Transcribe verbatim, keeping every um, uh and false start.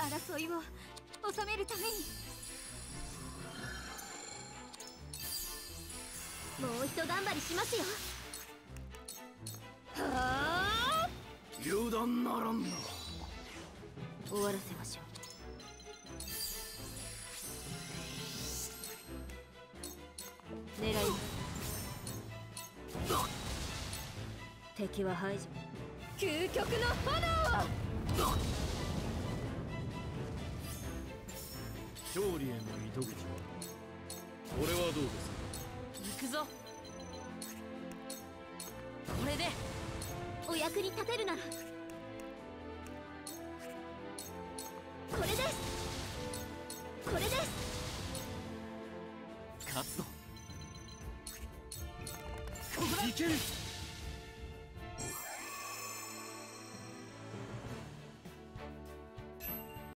争いを収めるために。もう一頑張りしますよ。はあ、 油断ならんな。 終わらせましょう。狙います。敵は排除。究極の炎。 勝利への糸口はこれはどうですか。 行くぞ。これでお役に立てるならこれです。これです。 勝つぞ。いける。